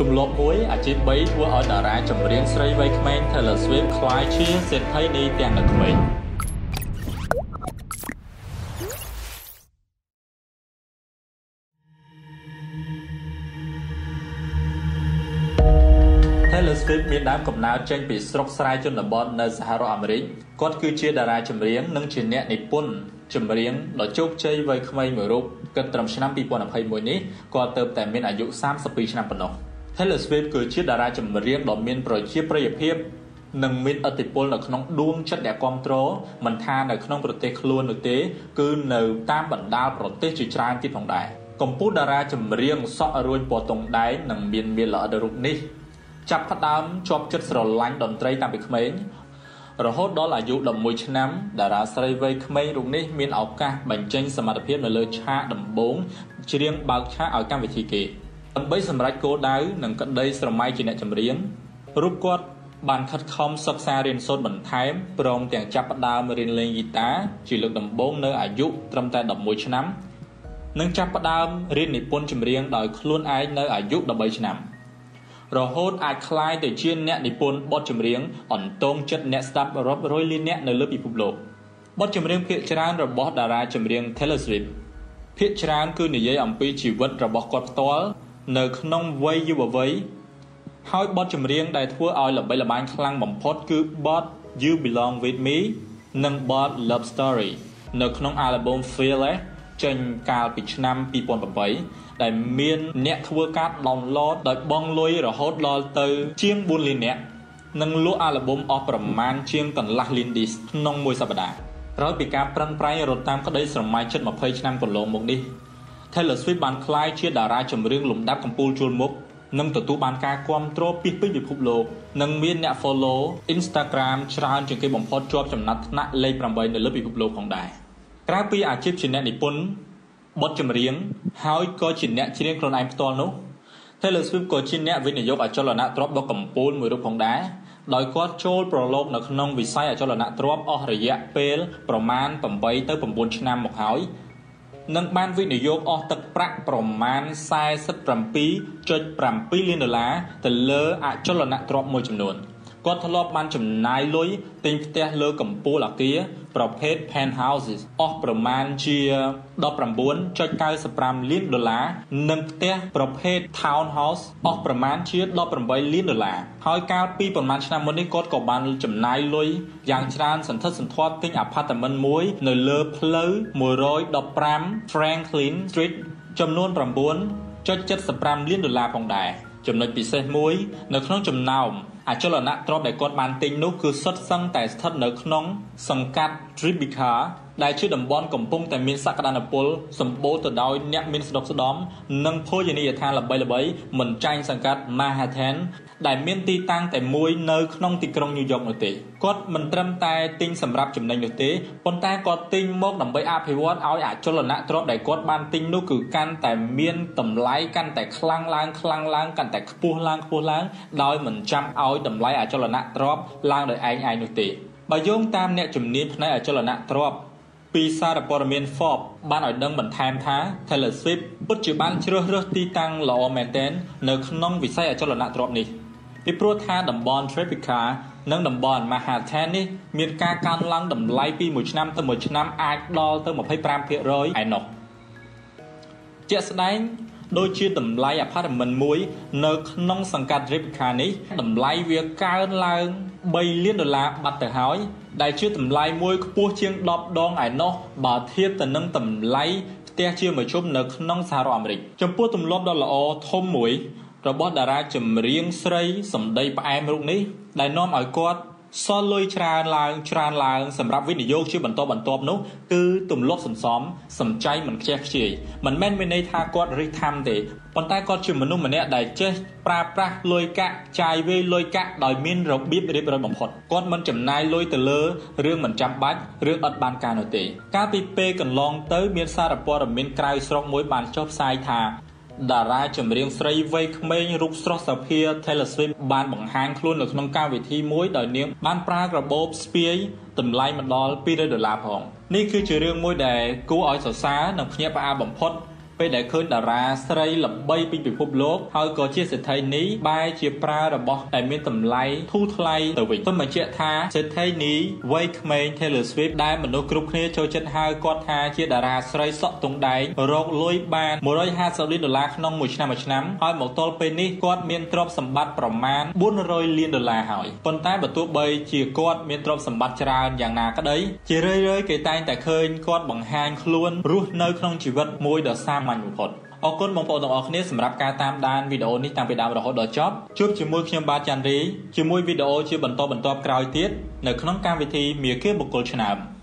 ទម្លាប់មួយអាជីព3ធ្វើឲ្យតារាចម្រៀងស្រីវ័យក្មេង Taylor Swift ក្លាយជាសេដ្ឋីនីទាំងនៅក្មេង Taylor Swift មានដើមកំណើតចេញពីស្រុកស្រែជនបទនៅសហរដ្ឋអាមេរិកគាត់គឺជាតារាចម្រៀងនិងជាអ្នកនិពន្ធចម្រៀងដ៏ជោគជ័យវ័យក្មេងមួយរូបគិតត្រឹមឆ្នាំ2021នេះគាត់ទើបតែមានអាយុ32ឆ្នាំប៉ុណ្ណោះ Taylor Swift គឺជាតារាចម្រៀងដ៏មានប្រជាប្រិយភាពនិងមានឥទ្ធិពលនៅក្នុងដួងចិត្តអ្នកគាំទ្រមិនថានៅក្នុងប្រទេសខ្លួននោះទេគឺនៅតាមបណ្ដាប្រទេសជាច្រើនទៀតផងដែរកម្ពុជាតារាចម្រៀងសក់រួញពណ៌តុងដែងនិងមានល្អិតរូបនេះចាប់ផ្ដើមជាប់ចិត្តស្រឡាញ់តន្ត្រីតាំងពីក្មេងរហូតដល់អាយុ11ឆ្នាំតារាស្រីវ័យក្មេងរូបនេះមានឱកាសបញ្ចេញសមត្ថភាពនៅលើឆាកដំបូងច្រៀងបើកឆាកឲ្យកម្មវិធីគេដើម្បីសម្រេចគោលដៅនិងក្តីស្រមៃជាអ្នកចម្រៀងរូបគាត់បានខិតខំសិក្សារៀនសូត្របន្ថែមព្រមទាំងចាប់ផ្ដើមរៀនលេងហ្គីតាជាលើកដំបូងនៅអាយុត្រឹមតែ11ឆ្នាំនិងចាប់ផ្ដើមរៀននិពន្ធចម្រៀងដោយខ្លួនឯងនៅអាយុ13ឆ្នាំរហូតអាចក្លាយទៅជាអ្នកនិពន្ធបទចម្រៀងអន្តងចិត្តអ្នកស្ដាប់រាប់រយលានអ្នកនៅលើពិភពលោកបទចម្រៀងភាគច្រើនរបស់តារាចម្រៀង Taylor Swift ភាគច្រើនគឺនិយាយអំពីជីវិតរបស់គាត់ផ្ទាល់នៅក្នុងវ័យយុវវ័យហើយបទចម្រៀងដែលធ្វើឲ្យល្បីល្បាញខ្លាំងបំផុតគឺបទ You Belong With Me និងបទ Love Story នៅក្នុងអាល់ប៊ុម Fearless ចេញកាលពីឆ្នាំ2008ដែលមានអ្នកធ្វើការ download ដោយបង់លុយរហូតដល់ទៅជាង4លាននាក់និងលក់អាល់ប៊ុមអស់ប្រមាណជាងកន្លះលាន disc ក្នុងមួយសប្តាហ៍ក្រោយពីការប្រឹងប្រែងរត់តាមក្តីស្រមៃជិត20ឆ្នាំកន្លងមកនេះ Taylor Swift បានក្លាយជាតារាចម្រៀងលំដាប់កំពូលជួលមុខនិងទទួលបានការគាំទ្រពីពេញពិភពលោកនិងមានអ្នក follow Instagram ច្រើនជាងគេបំផុតជាប់ចំណាត់ថ្នាក់លេខ8នៅលើពិភពលោកផងដែរក្រៅពីអាជីពជាអ្នកនិពន្ធបទចម្រៀងហើយក៏ជាអ្នកច្រៀងខ្លួនឯងផ្ទាល់នោះ Taylor Swift ក៏ជាអ្នកវិនិយោគអចលនទ្រព្យដ៏កំពូលមួយរូបផងដែរដោយគាត់ចូលប្រឡូកនៅក្នុងវិស័យអចលនទ្រព្យអស់រយៈពេលប្រមាណ8ទៅ9ឆ្នាំមកហើយនិងបានវិនិយោគអស់ទឹកប្រាក់ប្រមាណ 47.7 លានដុល្លារទៅលើអចលនទ្រព្យមួយចំនួនគាត់ធ្លាប់បានចំណាយលុយទិញផ្ទះលើកំពូលអគារប្រភេទ penthouses អស់ប្រមាណជា 19.95 លានដុល្លារនិងផ្ទះប្រភេទ townhouse អស់ប្រមាណជា 18 លានដុល្លារហើយកាលពីប្រមាណឆ្នាំមុននេះគាត់ក៏បានចំណាយលុយយ៉ាងច្រើនសន្ធឹកសន្ធាប់ទិញអាផាតមិនមួយនៅលើផ្លូវ115 Franklin Street ចំនួន 9.75 លានដុល្លារផងដែរចំណុចពិសេសមួយនៅក្នុងចំណោមអចលនទ្រព្យដែលគាត់បានទិញនោះគឺសុទ្ធសឹងតែស្ថិតនៅក្នុងសង្កាត់ Tribeca ដែលជាតំបន់កំពុងតែមានសក្តានុពលសម្បូរទៅដោយអ្នកមានស្ដុកស្ដំនិងភោជនីយដ្ឋានល្បីៗមិនចាញ់សង្កាត់ Manhattan ដែលមានទីតាំងតែមួយនៅក្នុងទីក្រុង New York នោះទេគាត់មិនត្រឹមតែទិញសម្រាប់ចំណេញនោះទេប៉ុន្តែគាត់ទិញមកដើម្បីអភិវឌ្ឍឲ្យអចលនទ្រព្យដែលគាត់បានទិញនោះគឺកាន់តែមានតម្លៃកាន់តែខ្លាំងឡើងកាន់តែខ្ពស់ឡើងដោយមិនចាំឲ្យតម្លៃអចលនទ្រព្យឡើងដោយឯងនោះទេបើយោងតាមអ្នកជំនាញផ្នែកអចលនទ្រព្យពីសារព័ត៌មាន Forbes បានឲ្យដឹងបន្ថែមថា Taylor Swift ពិតជាបានជ្រើសរើសទីតាំងល្អមែនទែននៅក្នុងវិស័យអចលនទ្រព្យនេះពីព្រោះថាតំបន់ Tribeca និងតំបន់ Manhattan នេះមានការកើនឡើងតម្លៃពីមួយឆ្នាំទៅមួយឆ្នាំអាចដល់ទៅ 25% ឯណោះជាក់ស្ដែងដូចជាតម្លៃអាផាតមិនមួយនៅក្នុងសង្កាត់ Tribeca នេះតម្លៃវាកើនឡើង3លានដុល្លារបាត់ទៅហើយដែលជាតម្លៃមួយខ្ពស់ជាង10ដងឯណោះបើធៀបទៅនឹងតម្លៃផ្ទះជាមធ្យមនៅក្នុងសហរដ្ឋអាមេរិកចំពោះទម្លាប់ដ៏ល្អធំមួយរបស់តារាចម្រៀងស្រីសម្ដីផ្អែមរូបនេះដែលនាំឲ្យគាត់សល់លុយច្រើនឡើងសម្រាប់វិនិយោគជាបន្តបន្ទាប់នោះគឺទម្លាប់សន្សំសំចៃមិនខ្ជះខ្ជាយមិនមែនមានន័យថាគាត់រិះថាំទេប៉ុន្តែគាត់ជាមនុស្សម្នាក់ដែលចេះប្រើប្រាស់លុយកាក់ចាយវាយលុយកាក់ដោយមានរបៀបរៀបរយបំផុតគាត់មិនចំណាយលុយទៅលើរឿងមិនចាំបាច់រឿងឥតបានការនោះទេកាលពីពេលកន្លងទៅមានសារព័ត៌មានក្រៅស្រុកមួយបានចុះផ្សាយថាតារាចម្រៀងស្រីវ័យក្មេងរូបស្រស់សភា Taylor Swift បានបង្ហាញខ្លួននៅក្នុងកម្មវិធីមួយដោយនាងបានប្រើកាបូបស្ពាយតម្លៃមកដល់$200ផងនេះគឺជារឿងមួយដែលគួរឲ្យសរសើរនិងភ្ញាក់ផ្អើលបំផុតពេលដែលឃើញតារាស្រីល្បីពីពិភពលោកហើយក៏ជាសេដ្ឋីនេះបែរជាប្រើរបស់ដែលមានតម្លៃធូរថ្លៃទៅវិញខ្ញុំបញ្ជាក់ថាសេដ្ឋីនេះវ័យក្មេង Taylor Swift ដែលមនុស្សគ្រប់គ្នាចូលចិត្តហៅគាត់ថាជាតារាស្រីសក់ទង់ដែងរកលុយបាន$150 លានក្នុងមួយឆ្នាំហើយមកទល់ពេលនេះគាត់មានទ្រព្យសម្បត្តិប្រមាណ$400 លានហើយប៉ុន្តែបើទោះបីជាគាត់មានទ្រព្យសម្បត្តិច្រើនយ៉ាងណាក្តីជារឿយៗគេតែងតែឃើញគាត់បង្ហាញខ្លួនរស់នៅក្នុងជីវិតមួយដ៏សាមញ្ញបំផុតអរគុណបងប្អូនទាំងអស់គ្នាសម្រាប់ការតាមដានវីដេអូនេះតាំងពីដើមរហូតដល់ចប់ជួបជាមួយខ្ញុំបាទច័ន្ទរីជាមួយវីដេអូជាបន្តបន្ទាប់ក្រោយទៀតនៅក្នុងកម្មវិធីមាគ៌ាបុគ្គលឆ្នើម